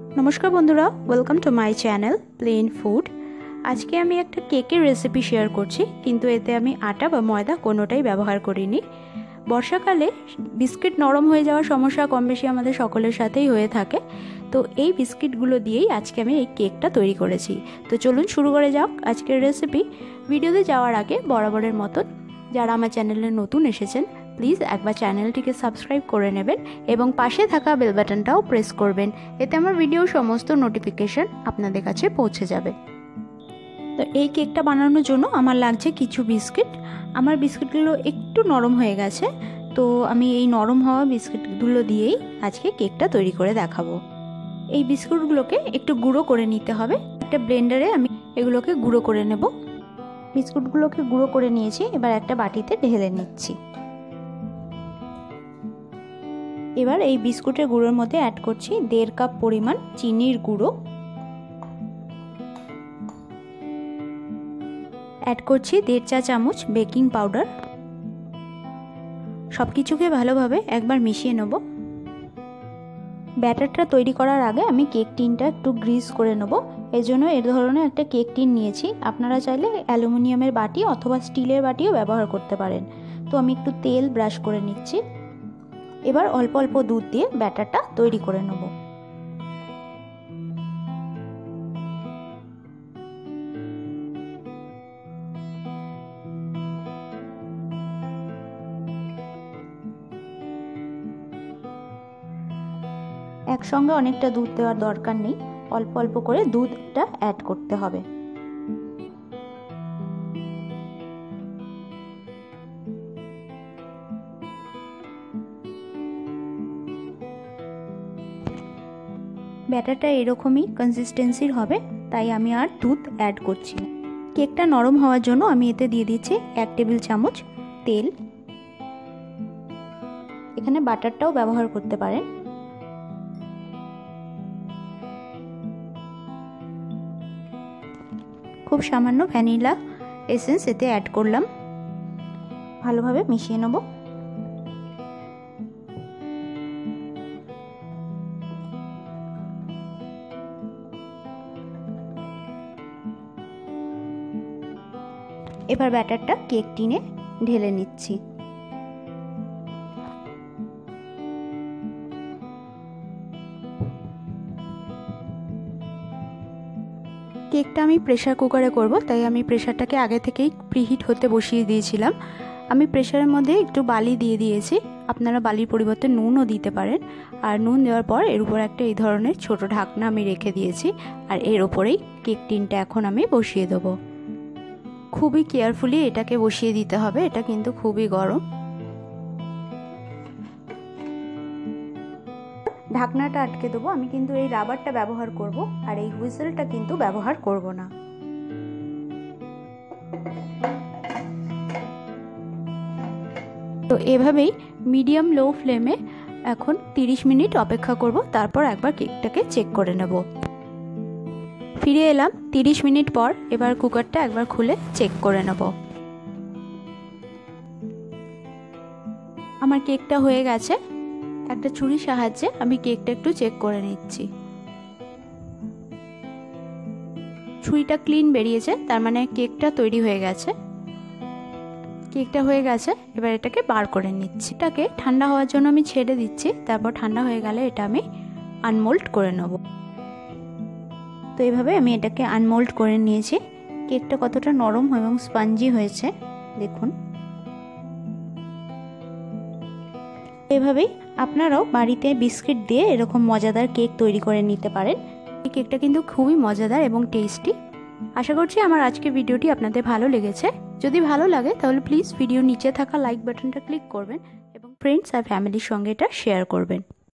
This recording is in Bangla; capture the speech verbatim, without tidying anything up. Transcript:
नमस्कार बंधुरा welcome to my channel plain food. आज के आमी एक केकेर रेसिपि शेयर करछि किन्तु एते आमी आटा बा मयदा कोनोटाई व्यवहार करिनी। बर्षाकाले बिस्किट नरम हये जाওয়ার समस्या कम बेशी आमादेर सकलेर साथेई हये थाके। तो এই বিস্কিটগুলো দিয়েই আজকে আমি এই কেকটা তৈরি করেছি। তো চলুন শুরু করে যাক আজকের রেসিপি। ভিডিওতে যাওয়ার আগে বরাবরের মতন যারা আমার চ্যানেলে নতুন এসেছেন প্লিজ একবার চ্যানেলটিকে সাবস্ক্রাইব করে নেবেন এবং পাশে থাকা বেল বাটনটাও প্রেস করবেন, এতে আমার ভিডিওর সমস্ত নোটিফিকেশন আপনাদের কাছে পৌঁছে যাবে। তো এই কেকটা বানানোর জন্য আমার লাগছে কিছু বিস্কিট। আমার বিস্কিটগুলো একটু নরম হয়ে গেছে, তো আমি এই নরম হওয়া বিস্কিটগুলো দিয়েই আজকে কেকটা তৈরি করে দেখাবো। এই বিস্কুটগুলোকে একটু গুঁড়ো করে নিতে হবে। একটা ব্লেন্ডারে আমি এগুলোকে গুঁড়ো করে নেব। বিস্কুটগুলোকে গুঁড়ো করে নিয়েছি, এবার একটা বাটিতে ঢেলে নিচ্ছি। এবার এই বিস্কুটের গুঁড়োর মধ্যে অ্যাড করছি দেড় কাপ পরিমাণ চিনির গুঁড়ো, অ্যাড করছি দেড় চা চামচ বেকিং পাউডার। সব কিছুকে ভালোভাবে একবার মিশিয়ে নেব। ব্যাটারটা তৈরি করার আগে আমি কেক টিনটা একটু গ্রিস করে নেব, এর জন্য এর ধরনের একটা কেক টিন নিয়েছি। আপনারা চাইলে অ্যালুমিনিয়ামের বাটি অথবা স্টিলের বাটিও ব্যবহার করতে পারেন। তো আমি একটু তেল ব্রাশ করে নিচ্ছি। এবার অল্প অল্প দুধ দিয়ে ব্যাটারটা তৈরি করে নেব। একসঙ্গে অনেকটা দুধ দেওয়ার দরকার নেই, অল্প অল্প করে দুধটা অ্যাড করতে হবে। ব্যাটারটা এরকমই কনসিস্টেন্সির হবে, তাই আমি আর দুধ অ্যাড করছি না। কেকটা নরম হওয়ার জন্য আমি এতে দিয়ে দিচ্ছি এক টেবিল চামচ তেল। এখানে বাটারটাও ব্যবহার করতে পারেন। খুব সামান্য ভ্যানিলা এসেন্স এতে অ্যাড করলাম, ভালোভাবে মিশিয়ে নেব। এবার ব্যাটারটা কেক টিনে ঢেলে নিচ্ছি। কেকটা আমি প্রেসার কুকারে করব, তাই আমি প্রেসারটাকে আগে থেকেই প্রিহিট হতে বসিয়ে দিয়েছিলাম। আমি প্রেসারের মধ্যে একটু বালি দিয়ে দিয়েছি, আপনারা বালির পরিবর্তে নুনও দিতে পারেন। আর নুন দেওয়ার পর এর উপর একটা এই ধরনের ছোট ঢাকনা আমি রেখে দিয়েছি, আর এর ওপরেই কেক টিনটা এখন আমি বসিয়ে দেবো। খুবই কেয়ারফুলি এটাকে বসিয়ে দিতে হবে, এটা কিন্তু খুবই গরম। ঢাকনাটা আটকে দেবো। আমি কিন্তু এই রাবারটা ব্যবহার করব, আর এই হুইসেলটা কিন্তু ব্যবহার করব না। তো এভাবেই মিডিয়াম লো ফ্লেমে এখন তিরিশ মিনিট অপেক্ষা করব, তারপর একবার কেকটাকে চেক করে নেব। ফিরে এলাম তিরিশ মিনিট পর। এবার কুকারটা একবার খুলে চেক করে নেব। আমার কেকটা হয়ে গেছে। একটা ছুরির সাহায্যে আমি কেকটা একটু চেক করে নিচ্ছি। ছুরিটা ক্লিন বেরিয়েছে, তার মানে কেকটা তৈরি হয়ে গেছে। কেকটা হয়ে গেছে, এবার এটাকে বার করে নিচ্ছি। এটাকে ঠান্ডা হওয়ার জন্য আমি ছেড়ে দিচ্ছি, তারপর ঠান্ডা হয়ে গেলে এটা আমি আনমোল্ড করে নেব। তো এইভাবে আমি এটাকে আনমোল্ড করে নিয়েছি। কেকটা কতটা নরম এবং স্পঞ্জি হয়েছে দেখুন। এভাবেই আপনারাও বাড়িতে বিস্কিট দিয়ে এরকম মজাদার কেক তৈরি করে নিতে পারেন। এই কেকটা কিন্তু খুবই মজাদার এবং টেস্টি। আশা করছি আমার আজকের ভিডিওটি আপনাদের ভালো লেগেছে। যদি ভালো লাগে তাহলে প্লিজ ভিডিওর নিচে থাকা লাইক বাটনটা ক্লিক করবেন এবং ফ্রেন্ডস আর ফ্যামিলির সঙ্গে এটা শেয়ার করবেন।